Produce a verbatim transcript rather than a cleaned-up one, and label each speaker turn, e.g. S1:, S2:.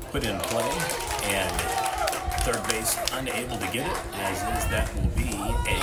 S1: put in play, and third base unable to get it, as is that will be a